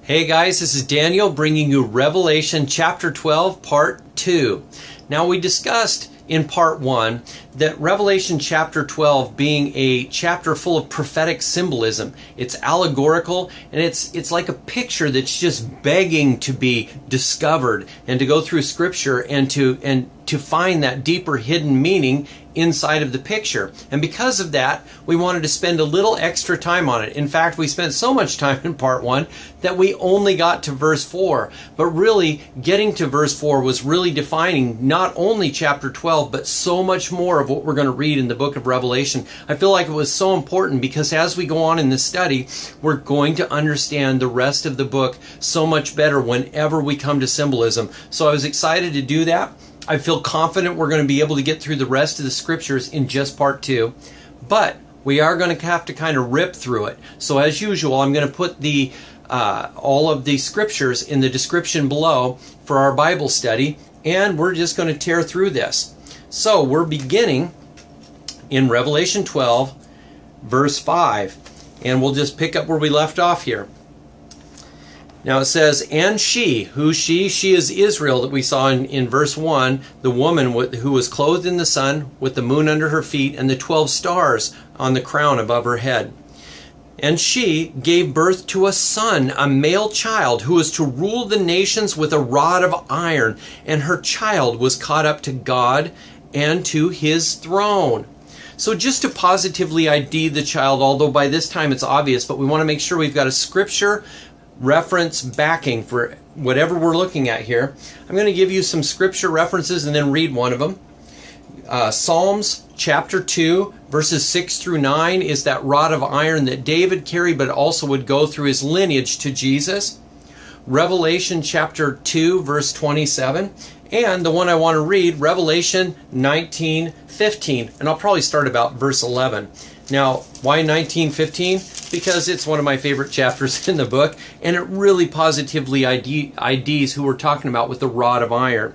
Hey guys, this is Daniel bringing you Revelation chapter 12, part 2. Now we discussed in part 1 that Revelation chapter 12 being a chapter full of prophetic symbolism. It's allegorical and it's like a picture that's just begging to be discovered and to go through scripture and to find that deeper hidden meaning inside of the picture. And because of that, we wanted to spend a little extra time on it. In fact, we spent so much time in part 1 that we only got to verse 4. But really, getting to verse 4 was really defining not only chapter 12, but so much more of what we're going to read in the book of Revelation. I feel like it was so important because as we go on in this study, we're going to understand the rest of the book so much better whenever we come to symbolism. So I was excited to do that. I feel confident we're going to be able to get through the rest of the scriptures in just part 2, but we are going to have to kind of rip through it. So as usual, I'm going to put all of the scriptures in the description below for our Bible study, and we're just going to tear through this. So we're beginning in Revelation 12, verse 5, and we'll just pick up where we left off here. Now it says, and she, who's she? She is Israel that we saw in verse 1, the woman who was clothed in the sun with the moon under her feet and the 12 stars on the crown above her head. And she gave birth to a son, a male child, who was to rule the nations with a rod of iron, and her child was caught up to God and to his throne. So just to positively ID the child, although by this time it's obvious, but we want to make sure we've got a scripture reference backing for whatever we're looking at here. I'm going to give you some scripture references and then read one of them. Psalms chapter 2 verses 6 through 9 is that rod of iron that David carried but also would go through his lineage to Jesus. Revelation chapter 2 verse 27, and the one I want to read, Revelation 19:15, and I'll probably start about verse 11. Now, why 19:15? Because it's one of my favorite chapters in the book, and it really positively IDs who we're talking about with the rod of iron.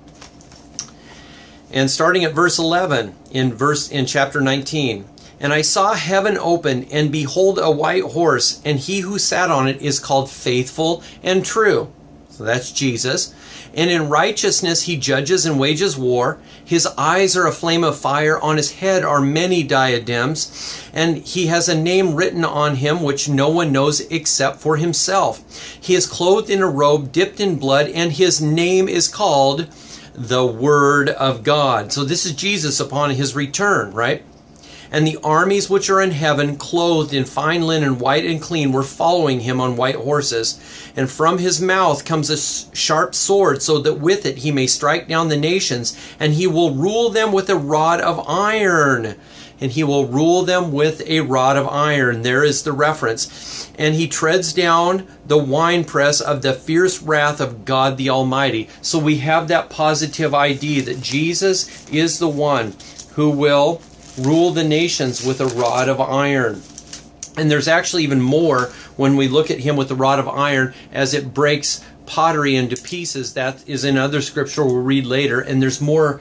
And starting at verse 11 in chapter 19, and I saw heaven open, and behold a white horse, and he who sat on it is called Faithful and True. So that's Jesus. And in righteousness he judges and wages war. His eyes are a flame of fire. On his head are many diadems. And he has a name written on him which no one knows except for himself. He is clothed in a robe dipped in blood, and his name is called the Word of God. So this is Jesus upon his return, right? And the armies which are in heaven, clothed in fine linen, white and clean, were following him on white horses. And from his mouth comes a sharp sword, so that with it he may strike down the nations. And he will rule them with a rod of iron. And he will rule them with a rod of iron. There is the reference. And he treads down the winepress of the fierce wrath of God the Almighty. So we have that positive ID that Jesus is the one who will rule the nations with a rod of iron. And there's actually even more when we look at him with the rod of iron as it breaks pottery into pieces. That is in other scripture we'll read later, and there's more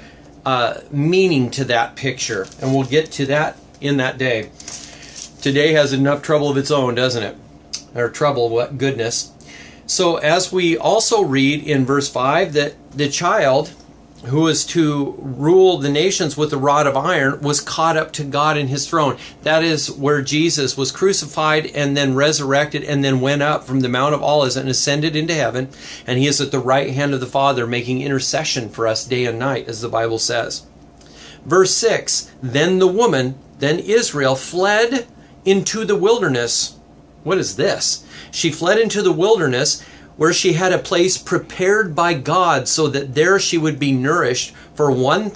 meaning to that picture, and we'll get to that in that day. Today has enough trouble of its own, doesn't it? Or trouble, what goodness. So as we also read in verse 5 that the child who is to rule the nations with a rod of iron was caught up to God in his throne. That is where Jesus was crucified and then resurrected and then went up from the Mount of Olives and ascended into heaven. And he is at the right hand of the Father making intercession for us day and night, as the Bible says. Verse 6, then the woman, then Israel, fled into the wilderness. What is this? She fled into the wilderness, where she had a place prepared by God so that there she would be nourished for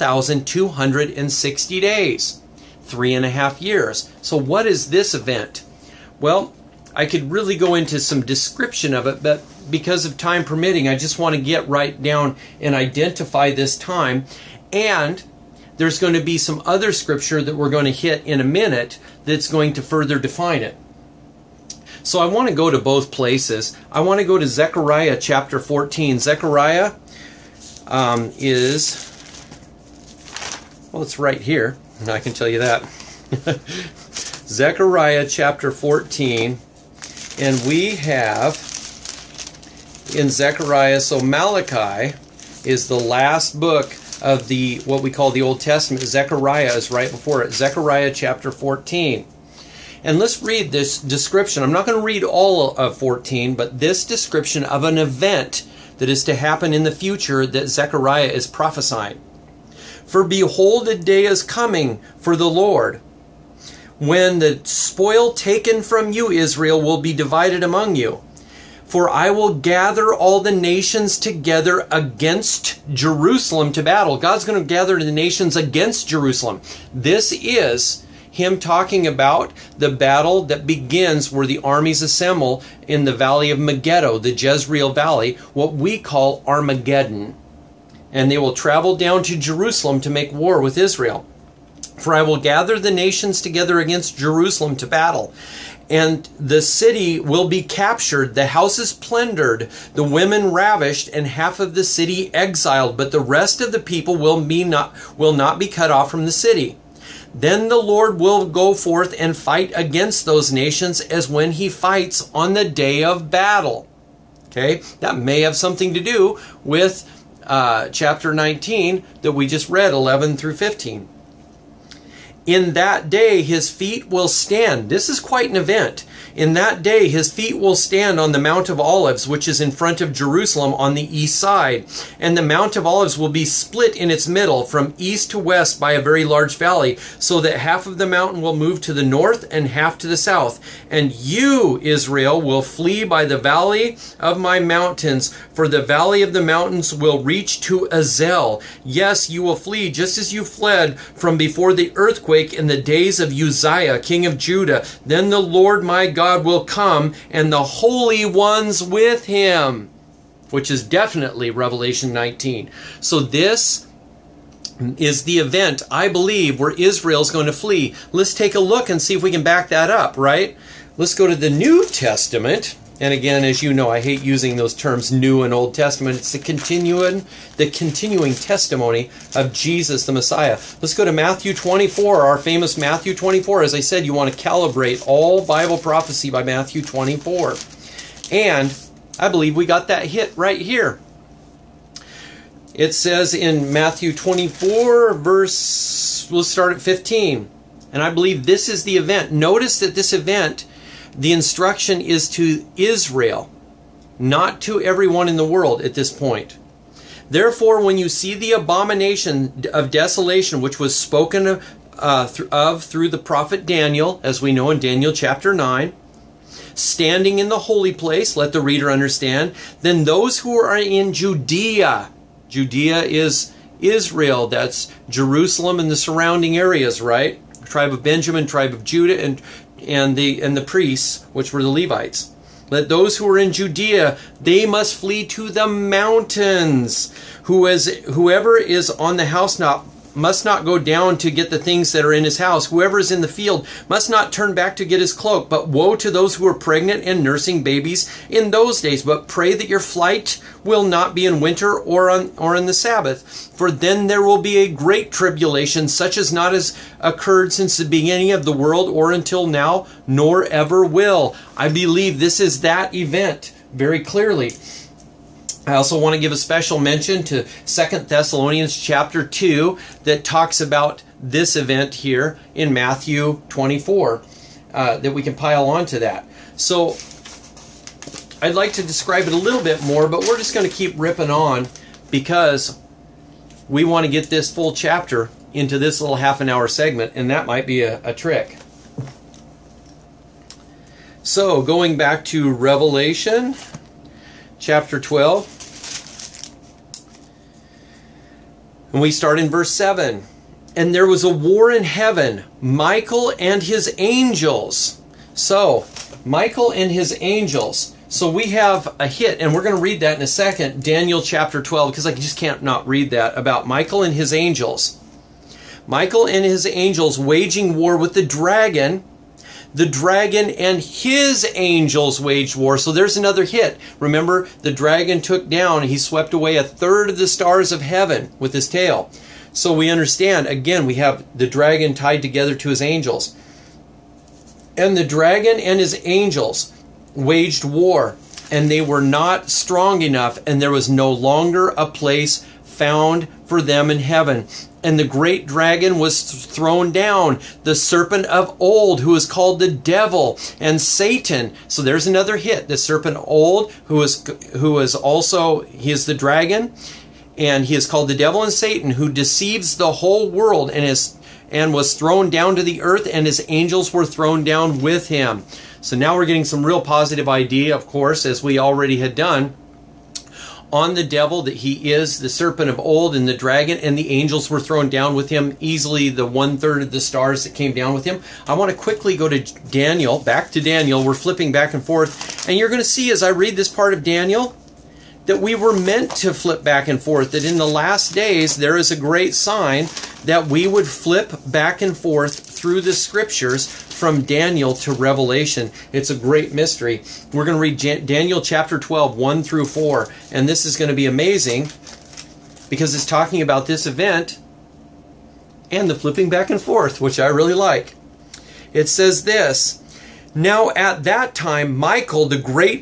1,260 days, 3.5 years. So what is this event? Well, I could really go into some description of it, but because of time permitting, I just want to get right down and identify this time. And there's going to be some other scripture that we're going to hit in a minute that's going to further define it. So I want to go to both places. I want to go to Zechariah chapter 14. Zechariah it's right here. I can tell you that. Zechariah chapter 14. And we have in Zechariah. So Malachi is the last book of the what we call the Old Testament. Zechariah is right before it. Zechariah chapter 14. And let's read this description. I'm not going to read all of 14, but this description of an event that is to happen in the future that Zechariah is prophesying. For behold, a day is coming for the Lord, when the spoil taken from you, Israel, will be divided among you. For I will gather all the nations together against Jerusalem to battle. God's going to gather the nations against Jerusalem. This is him talking about the battle that begins where the armies assemble in the valley of Megiddo, the Jezreel Valley, what we call Armageddon. And they will travel down to Jerusalem to make war with Israel. For I will gather the nations together against Jerusalem to battle. And the city will be captured, the houses plundered, the women ravished, and half of the city exiled. But the rest of the people will not be cut off from the city. Then the Lord will go forth and fight against those nations as when he fights on the day of battle. Okay, that may have something to do with chapter 19 that we just read, 11 through 15. In that day his feet will stand. This is quite an event. In that day his feet will stand on the Mount of Olives, which is in front of Jerusalem on the east side. And the Mount of Olives will be split in its middle from east to west by a very large valley, so that half of the mountain will move to the north and half to the south. And you, Israel, will flee by the valley of my mountains, for the valley of the mountains will reach to Azel. Yes, you will flee just as you fled from before the earthquake in the days of Uzziah, king of Judah. Then the Lord my God will come, and the holy ones with him, which is definitely Revelation 19. So this is the event, I believe, where Israel's going to flee. Let's take a look and see if we can back that up, right? Let's go to the New Testament. And again, as you know, I hate using those terms, New and Old Testament. It's the continuing testimony of Jesus the Messiah. Let's go to Matthew 24, our famous Matthew 24. As I said, you want to calibrate all Bible prophecy by Matthew 24. And I believe we got that hit right here. It says in Matthew 24, let's start at 15. And I believe this is the event. Notice that this event, the instruction is to Israel, not to everyone in the world at this point. Therefore, when you see the abomination of desolation, which was spoken of through the prophet Daniel, as we know in Daniel chapter 9, standing in the holy place, let the reader understand, then those who are in Judea, Judea is Israel, that's Jerusalem and the surrounding areas, right? Tribe of Benjamin, tribe of Judah, and the priests, which were the Levites. Let those who are in Judea, they must flee to the mountains. Whoever is on the housetop must not go down to get the things that are in his house. Whoever is in the field must not turn back to get his cloak. But woe to those who are pregnant and nursing babies in those days. But pray that your flight will not be in winter or in the Sabbath. For then there will be a great tribulation, such as not has occurred since the beginning of the world or until now, nor ever will. I believe this is that event very clearly. I also want to give a special mention to 2 Thessalonians chapter 2 that talks about this event here in Matthew 24, that we can pile on to that. So I'd like to describe it a little bit more, but we're just going to keep ripping on because we want to get this full chapter into this little half-an-hour segment, and that might be a trick. So going back to Revelation chapter 12, and we start in verse 7. And there was a war in heaven, Michael and his angels. So, Michael and his angels. So we have a hit, and we're going to read that in a second, Daniel chapter 12, because I just can't not read that, about Michael and his angels. Michael and his angels waging war with the dragon. The dragon and his angels waged war. So there's another hit. Remember, the dragon took down, he swept away a third of the stars of heaven with his tail. So we understand, again, we have the dragon tied together to his angels. And the dragon and his angels waged war. and they were not strong enough, and there was no longer a place found for them in heaven. And the great dragon was thrown down, the serpent of old, who is called the devil and Satan. So there's another hit. The serpent old, who is also, he is the dragon, and he is called the devil and Satan, who deceives the whole world, and was thrown down to the earth, and his angels were thrown down with him. So now we're getting some real positive idea, of course, as we already had done, on the devil, that he is the serpent of old and the dragon, and the angels were thrown down with him, easily the 1/3 of the stars that came down with him. I want to quickly go to Daniel, back to Daniel. We're flipping back and forth, and you're going to see as I read this part of Daniel that we were meant to flip back and forth, that in the last days there is a great sign that we would flip back and forth through the scriptures from Daniel to Revelation. It's a great mystery. We're going to read Daniel chapter 12, 1 through 4. And this is going to be amazing because it's talking about this event and the flipping back and forth, which I really like. It says this: "Now at that time, Michael, the great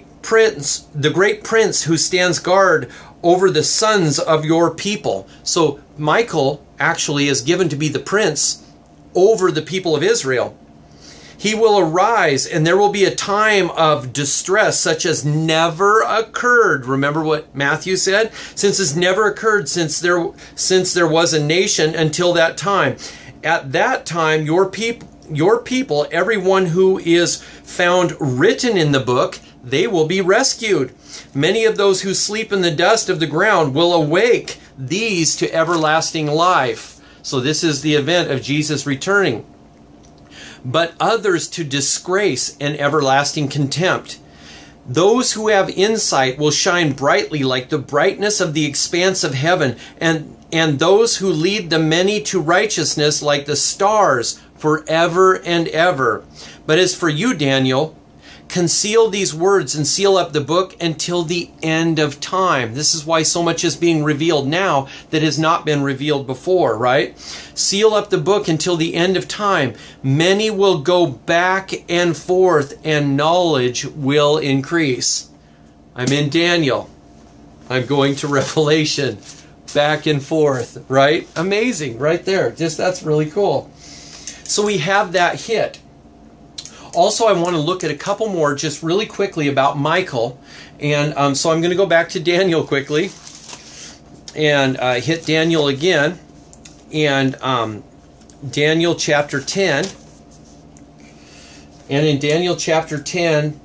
prince who stands guard over the sons of your people." So Michael actually is given to be the prince over the people of Israel. "He will arise, and there will be a time of distress such as never occurred." Remember what Matthew said? Since it's never occurred since there was a nation until that time. "At that time, your people, everyone who is found written in the book, they will be rescued. Many of those who sleep in the dust of the ground will awake, these to everlasting life." So this is the event of Jesus returning. "But others to disgrace and everlasting contempt. Those who have insight will shine brightly like the brightness of the expanse of heaven, and those who lead the many to righteousness like the stars forever and ever. But as for you, Daniel, conceal these words and seal up the book until the end of time." This is why so much is being revealed now that has not been revealed before, right? "Seal up the book until the end of time. Many will go back and forth, and knowledge will increase." I'm in Daniel. I'm going to Revelation. Back and forth, right? Amazing, right there. Just, that's really cool. So we have that hit. Also, I want to look at a couple more just really quickly about Michael. And so I'm going to go back to Daniel quickly and hit Daniel again. And Daniel chapter 10. And in Daniel chapter 10,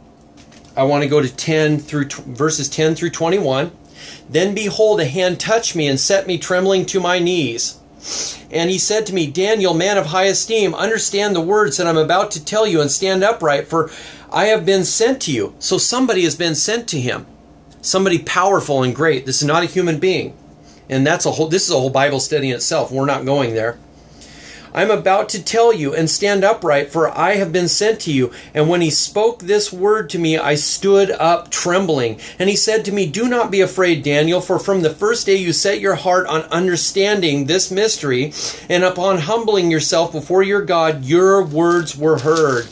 I want to go to verses 10 through 21. "Then behold, a hand touched me and set me trembling to my knees. And he said to me, Daniel, man of high esteem, understand the words that I'm about to tell you and stand upright, for I have been sent to you." So somebody has been sent to him. Somebody powerful and great. This is not a human being. And this is a whole Bible study in itself. We're not going there. "I'm about to tell you and stand upright, for I have been sent to you. And when he spoke this word to me, I stood up trembling. And he said to me, do not be afraid, Daniel, for from the first day you set your heart on understanding this mystery, and upon humbling yourself before your God, your words were heard.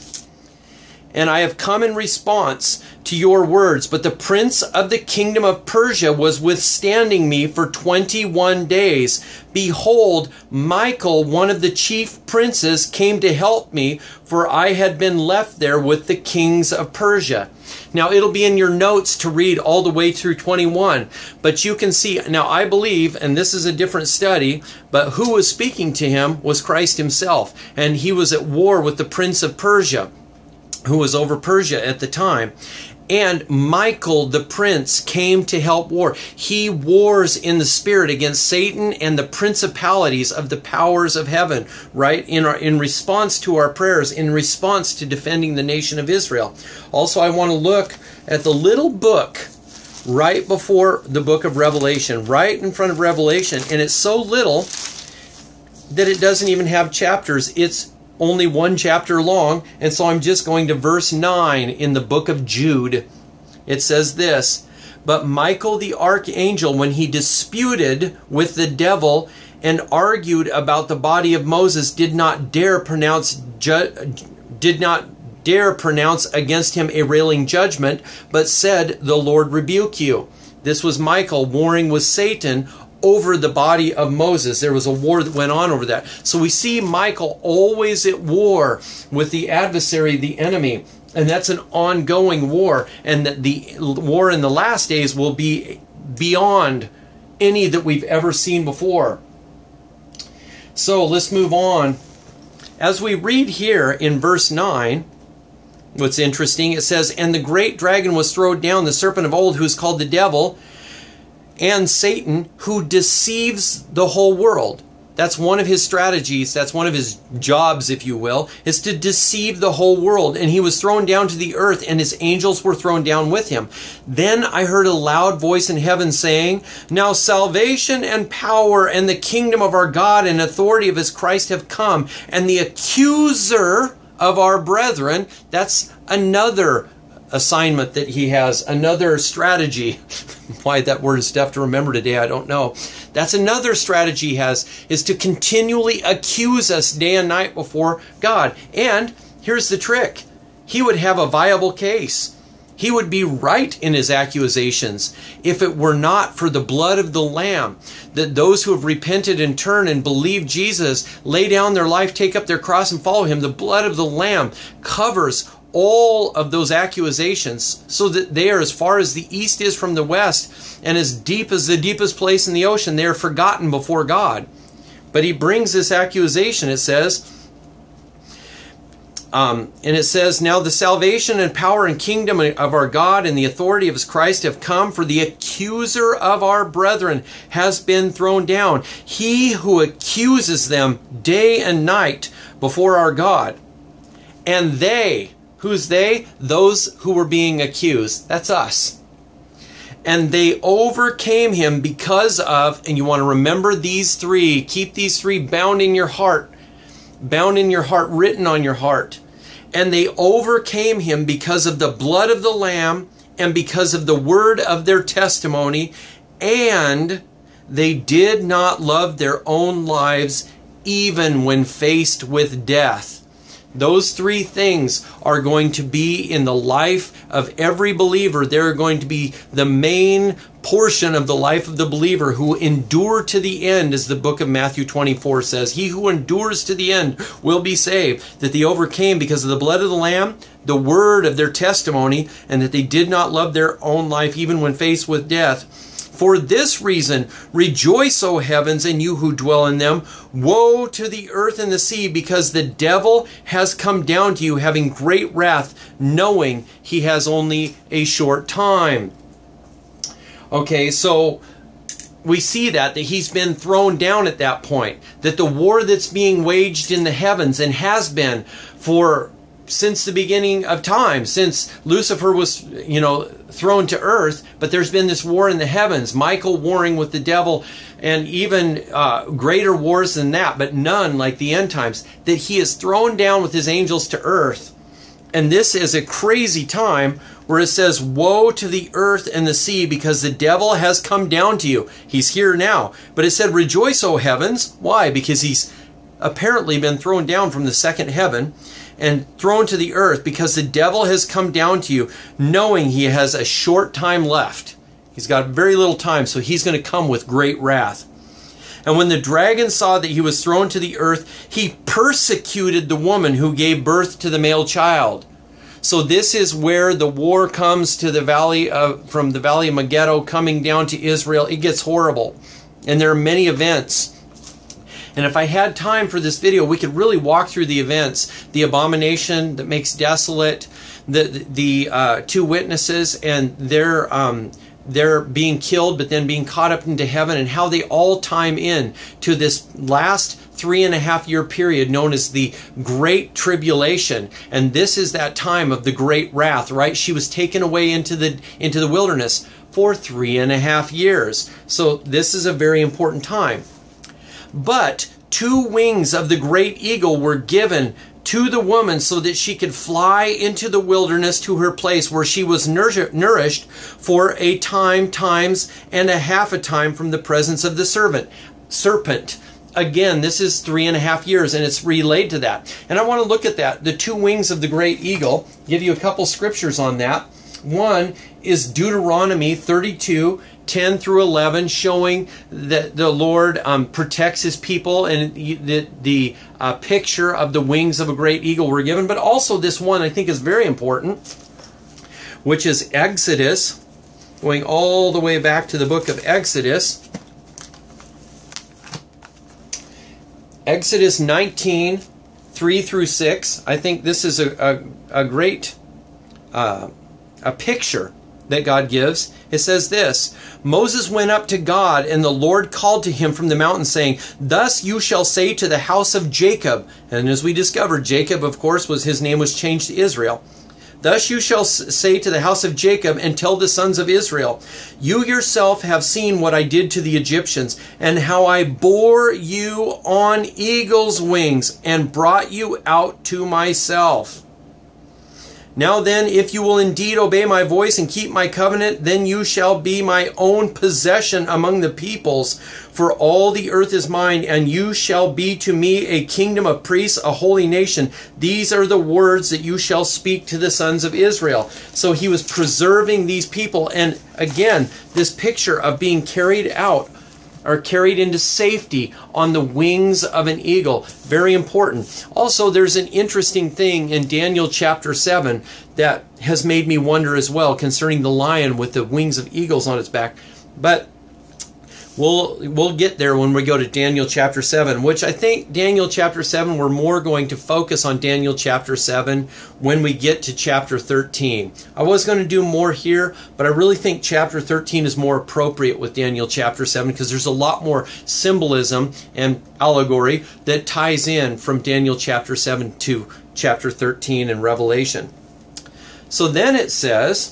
And I have come in response to your words. But the prince of the kingdom of Persia was withstanding me for 21 days. Behold, Michael, one of the chief princes, came to help me, for I had been left there with the kings of Persia." Now, it'll be in your notes to read all the way through 21. But you can see, now I believe, and this is a different study, but who was speaking to him was Christ himself. And he was at war with the prince of Persia, who was over Persia at the time. And Michael, the prince, came to help war. He wars in the spirit against Satan and the principalities of the powers of heaven, right? In response to our prayers, in response to defending the nation of Israel. Also, I want to look at the little book right before the book of Revelation, right in front of Revelation. And it's so little that it doesn't even have chapters. It's only one chapter long, and so I'm just going to verse 9 in the book of Jude. It says this: "But Michael the archangel, when he disputed with the devil and argued about the body of Moses, did not dare dare pronounce against him a railing judgment, but said, the Lord rebuke you. This was Michael warring with Satan over the body of Moses. There was a war that went on over that. So we see Michael always at war with the adversary, the enemy. And that's an ongoing war. And that the war in the last days will be beyond any that we've ever seen before. So let's move on. As we read here in verse 9, what's interesting, it says, and the great dragon was thrown down, the serpent of old, who is called the devil and Satan, who deceives the whole world. That's one of his strategies. That's one of his jobs, if you will, is to deceive the whole world. And he was thrown down to the earth, and his angels were thrown down with him. Then I heard a loud voice in heaven saying, now salvation and power and the kingdom of our God and authority of his Christ have come. And the accuser of our brethren, that's another assignment that he has, another strategy. Why that word is tough to remember today, I don't know. That's another strategy he has, is to continually accuse us day and night before God. And here's the trick. He would have a viable case. He would be right in his accusations if it were not for the blood of the Lamb, that those who have repented and turned and believed Jesus, lay down their life, take up their cross and follow him. The blood of the Lamb covers all of those accusations, so that they are as far as the east is from the west, and as deep as the deepest place in the ocean. They are forgotten before God. But he brings this accusation, it says, and it says, now the salvation and power and kingdom of our God and the authority of his Christ have come, for the accuser of our brethren has been thrown down, he who accuses them day and night before our God. And they, who's they? Those who were being accused. That's us. And they overcame him because of, and you want to remember these three, keep these three bound in your heart, written on your heart. And they overcame him because of the blood of the Lamb and because of the word of their testimony, and they did not love their own lives even when faced with death. Those three things are going to be in the life of every believer. They're going to be the main portion of the life of the believer who endure to the end, as the book of Matthew 24 says. He who endures to the end will be saved. That they overcame because of the blood of the Lamb, the word of their testimony, and that they did not love their own life even when faced with death. For this reason, rejoice, O heavens, and you who dwell in them. Woe to the earth and the sea, because the devil has come down to you, having great wrath, knowing he has only a short time. Okay, so we see that he's been thrown down at that point. That the war that's being waged in the heavens, and has been since the beginning of time, since Lucifer was, thrown to earth, but there's been this war in the heavens, Michael warring with the devil, and even greater wars than that, but none like the end times, that he is thrown down with his angels to earth. And this is a crazy time where it says, woe to the earth and the sea, because the devil has come down to you. He's here now. But it said, rejoice, O heavens. Why? Because he's apparently been thrown down from the second heaven and thrown to the earth, because the devil has come down to you, knowing he has a short time left. He's got very little time, so he's going to come with great wrath. And when the dragon saw that he was thrown to the earth, he persecuted the woman who gave birth to the male child. So this is where the war comes to the valley from the valley of Megiddo coming down to Israel. It gets horrible. And there are many events. And if I had time for this video, we could really walk through the events. The abomination that makes desolate, the two witnesses, and they're being killed, but then being caught up into heaven, and how they all time in to this last 3.5 year period known as the Great Tribulation. And this is that time of the great wrath, right? She was taken away into the wilderness for 3.5 years. So this is a very important time. But 2 wings of the great eagle were given to the woman so that she could fly into the wilderness to her place where she was nourished for a time, times and a half a time from the presence of the serpent. again, this is 3.5 years, and it's relayed to that. And I want to look at that, the two wings of the great eagle, give you a couple scriptures on that. One is Deuteronomy 32, 10 through 11, showing that the Lord protects his people, and the picture of the wings of a great eagle were given. But also this one I think is very important, which is Exodus, going all the way back to the book of Exodus. Exodus 19, 3 through 6. I think this is a great a picture that God gives. It says this: Moses went up to God, and the Lord called to him from the mountain, saying, Thus you shall say to the house of Jacob. And as we discovered, Jacob, of course, his name was changed to Israel. Thus you shall say to the house of Jacob, and tell the sons of Israel, You yourself have seen what I did to the Egyptians, and how I bore you on eagle's wings, and brought you out to myself. Now then, if you will indeed obey my voice and keep my covenant, then you shall be my own possession among the peoples, for all the earth is mine, and you shall be to me a kingdom of priests, a holy nation. These are the words that you shall speak to the sons of Israel. So he was preserving these people, and again, this picture of being carried out, are carried into safety on the wings of an eagle. Very important. Also, there's an interesting thing in Daniel chapter 7 that has made me wonder as well concerning the lion with the wings of eagles on its back. But we'll get there when we go to Daniel chapter 7, which I think Daniel chapter 7, we're more going to focus on Daniel chapter 7 when we get to chapter 13. I was going to do more here, but I really think chapter 13 is more appropriate with Daniel chapter 7 because there's a lot more symbolism and allegory that ties in from Daniel chapter 7 to chapter 13 in Revelation. So then it says,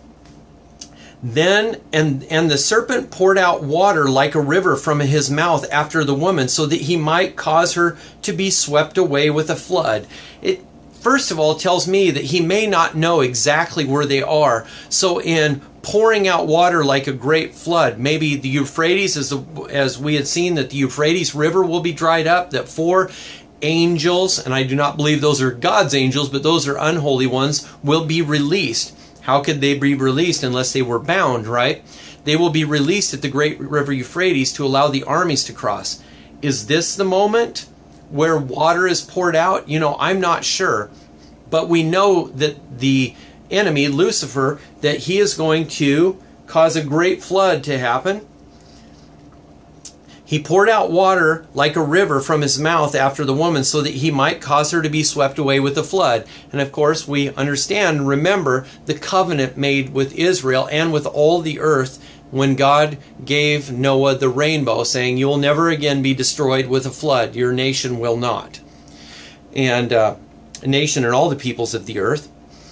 Then and the serpent poured out water like a river from his mouth after the woman, so that he might cause her to be swept away with a flood. It first of all tells me that he may not know exactly where they are. So in pouring out water like a great flood, maybe the Euphrates, as we had seen, that the Euphrates River will be dried up, that 4 angels, and I do not believe those are God's angels, but those are unholy ones, will be released. How could they be released unless they were bound, right? They will be released at the great river Euphrates to allow the armies to cross. Is this the moment where water is poured out? You know, I'm not sure. But we know that the enemy, Lucifer, that he is going to cause a great flood to happen. He poured out water like a river from his mouth after the woman, so that he might cause her to be swept away with the flood. And of course, we understand and remember the covenant made with Israel and with all the earth when God gave Noah the rainbow, saying, You will never again be destroyed with a flood. Your nation will not. And a nation and all the peoples of the earth.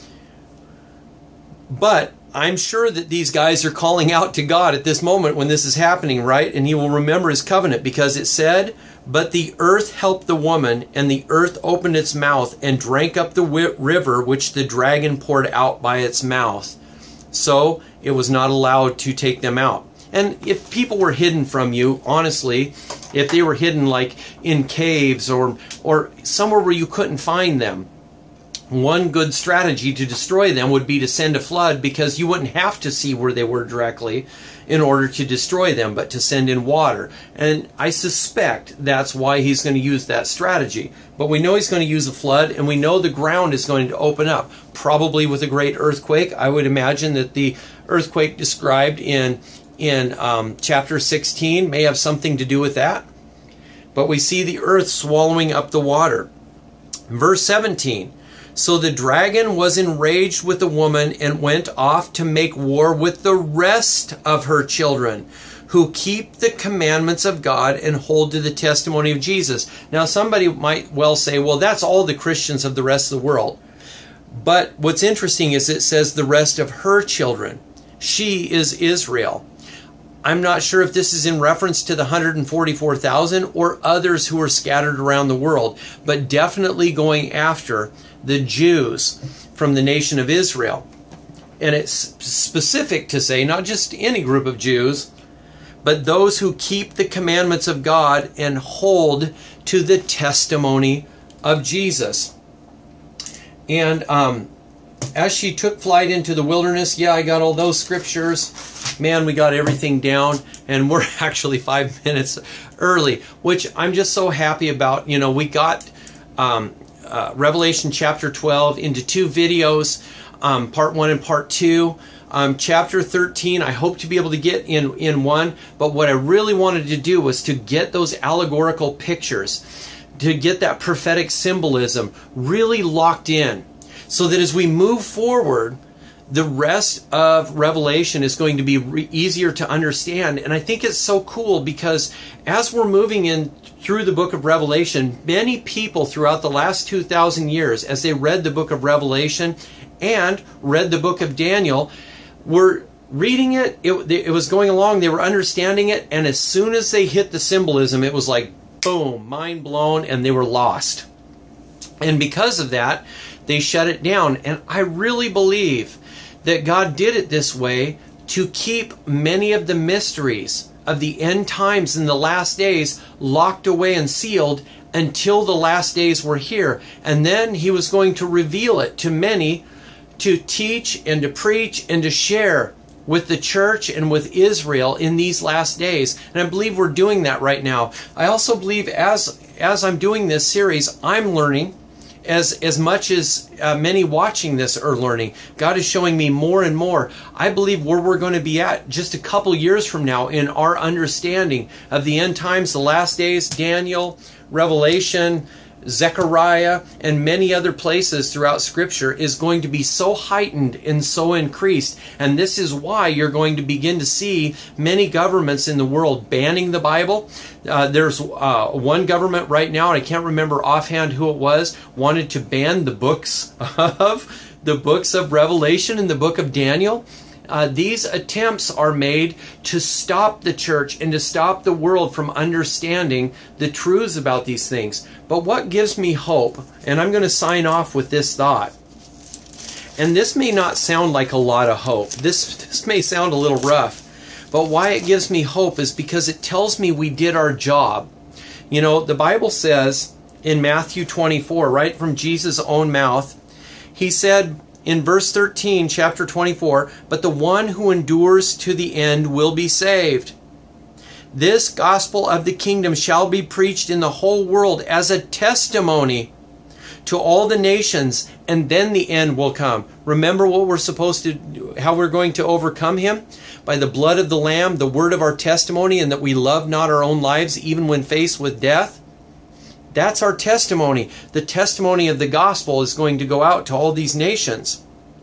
But I'm sure that these guys are calling out to God at this moment when this is happening, right? And he will remember his covenant, because it said, But the earth helped the woman, and the earth opened its mouth and drank up the river which the dragon poured out by its mouth. So it was not allowed to take them out. And if people were hidden from you, honestly, if they were hidden like in caves or somewhere where you couldn't find them, one good strategy to destroy them would be to send a flood, because you wouldn't have to see where they were directly in order to destroy them, but to send in water. And I suspect that's why he's going to use that strategy. But we know he's going to use a flood, and we know the ground is going to open up, probably with a great earthquake. I would imagine that the earthquake described in chapter 16 may have something to do with that. But we see the earth swallowing up the water. Verse 17. So the dragon was enraged with the woman and went off to make war with the rest of her children, who keep the commandments of God and hold to the testimony of Jesus. Now somebody might well say, well, that's all the Christians of the rest of the world. But what's interesting is it says the rest of her children. She is Israel. I'm not sure if this is in reference to the 144,000 or others who are scattered around the world, but definitely going after the Jews from the nation of Israel. And it's specific to say not just any group of Jews, but those who keep the commandments of God and hold to the testimony of Jesus. And as she took flight into the wilderness, yeah, I got all those scriptures. Man, we got everything down, and we're actually 5 minutes early, which I'm just so happy about. You know, we got Revelation chapter 12 into 2 videos, part 1 and part 2. Chapter 13, I hope to be able to get in one, but what I really wanted to do was to get those allegorical pictures, to get that prophetic symbolism really locked in, so that as we move forward, the rest of Revelation is going to be easier to understand. And I think it's so cool because as we're moving in through the book of Revelation, many people throughout the last 2,000 years, as they read the book of Revelation and read the book of Daniel, were reading it, it was going along, they were understanding it, and as soon as they hit the symbolism, it was like, boom, mind blown, and they were lost. And because of that, they shut it down. And I really believe that God did it this way to keep many of the mysteries of the end times in the last days locked away and sealed until the last days were here. And then He was going to reveal it to many to teach and to preach and to share with the church and with Israel in these last days. And I believe we're doing that right now. I also believe as I'm doing this series, I'm learning as much as many watching this are learning. God is showing me more and more. I believe where we're going to be at just a couple years from now in our understanding of the end times, the last days, Daniel, Revelation, Zechariah, and many other places throughout Scripture is going to be so heightened and so increased. And this is why you're going to begin to see many governments in the world banning the Bible. There's one government right now, and I can't remember offhand who it was, wanted to ban the books of Revelation and the book of Daniel. These attempts are made to stop the church and to stop the world from understanding the truths about these things. But what gives me hope, and I'm going to sign off with this thought, and this may not sound like a lot of hope. This may sound a little rough, but why it gives me hope is because it tells me we did our job. You know, the Bible says in Matthew 24, right from Jesus' own mouth, He said, in verse 13, chapter 24, but the one who endures to the end will be saved. This gospel of the kingdom shall be preached in the whole world as a testimony to all the nations, and then the end will come. Remember what we're supposed to do, how we're going to overcome him? By the blood of the Lamb, the word of our testimony, and that we love not our own lives even when faced with death. That's our testimony. The testimony of the gospel is going to go out to all these nations.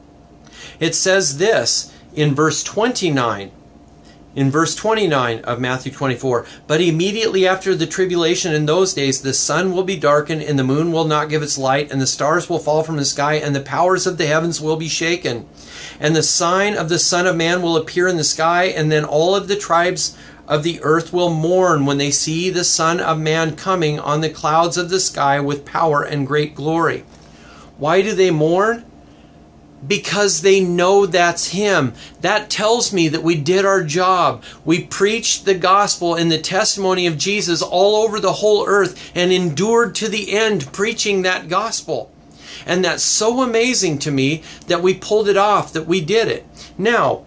It says this in verse 29. In verse 29 of Matthew 24, but immediately after the tribulation in those days, the sun will be darkened, and the moon will not give its light, and the stars will fall from the sky, and the powers of the heavens will be shaken. And the sign of the Son of Man will appear in the sky, and then all of the tribes of the earth will mourn when they see the Son of Man coming on the clouds of the sky with power and great glory. Why do they mourn? Because they know that's Him. That tells me that we did our job. We preached the gospel and the testimony of Jesus all over the whole earth and endured to the end preaching that gospel. And that's so amazing to me that we pulled it off, that we did it. Now,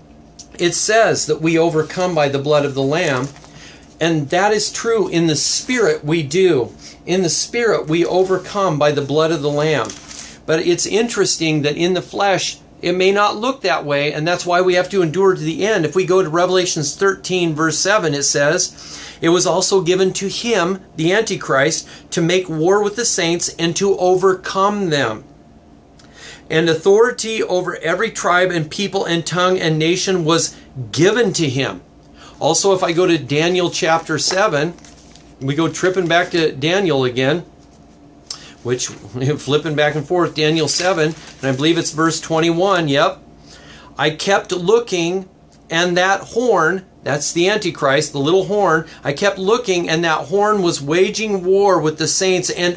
it says that we overcome by the blood of the Lamb, and that is true. In the Spirit we do. In the Spirit we overcome by the blood of the Lamb. But it's interesting that in the flesh it may not look that way, and that's why we have to endure to the end. If we go to Revelation 13 verse 7, it says, it was also given to him, the Antichrist, to make war with the saints and to overcome them. And authority over every tribe and people and tongue and nation was given to him. Also, if I go to Daniel chapter 7, we go tripping back to Daniel again, which, flipping back and forth, Daniel 7, and I believe it's verse 21, yep. I kept looking, and that horn, that's the Antichrist, the little horn, I kept looking, and that horn was waging war with the saints and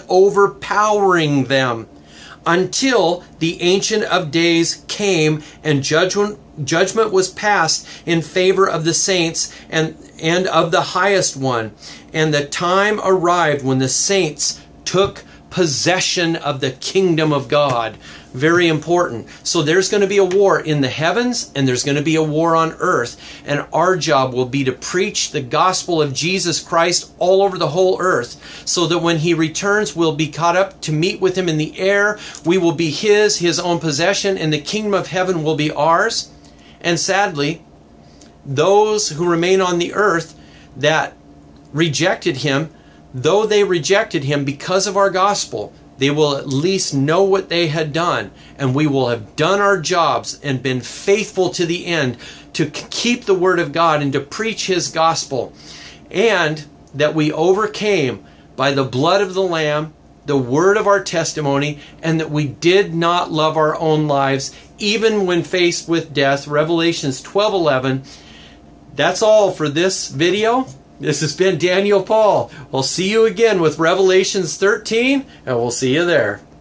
overpowering them, until the Ancient of Days came, and judgment judgment was passed in favor of the saints and of the highest one. And the time arrived when the saints took possession of the kingdom of God. Very important. So there's going to be a war in the heavens, and there's going to be a war on earth. And our job will be to preach the gospel of Jesus Christ all over the whole earth, so that when he returns, we'll be caught up to meet with him in the air. We will be his own possession, and the kingdom of heaven will be ours. And sadly, those who remain on the earth that rejected him, though they rejected him because of our gospel, they will at least know what they had done, and we will have done our jobs and been faithful to the end to keep the word of God and to preach his gospel, and that we overcame by the blood of the Lamb, the word of our testimony, and that we did not love our own lives even when faced with death. Revelations 12:11. That's all for this video. This has been Daniel Paul. We'll see you again with Revelations 13, and we'll see you there.